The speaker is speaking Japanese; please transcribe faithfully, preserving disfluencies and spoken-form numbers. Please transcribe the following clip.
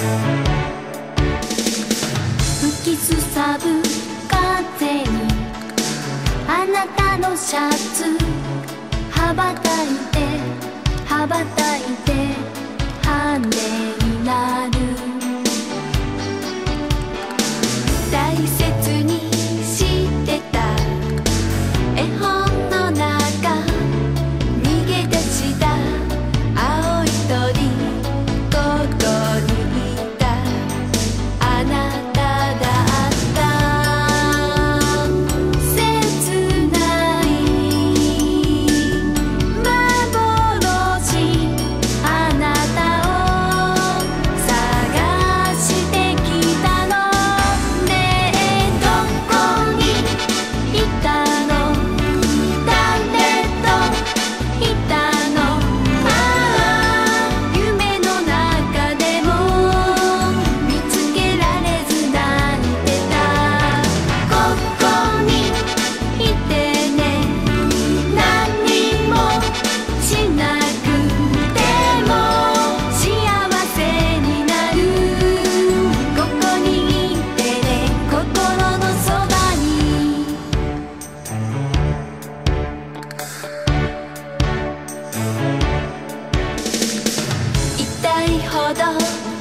吹きすさぶ風にあなたのシャツ羽ばたいて羽ばたいて羽になる。大切にしてた絵本の中逃げ出した青い鳥、ここにいたあなただった切ない幻、あなたを探してきたの。ねえどこにいたの、誰といたの。ああ夢の中でも見つけられず泣いてた。ここにいてね、何もしなくても幸せになる。ここにいてね、心のそばに。痛いほど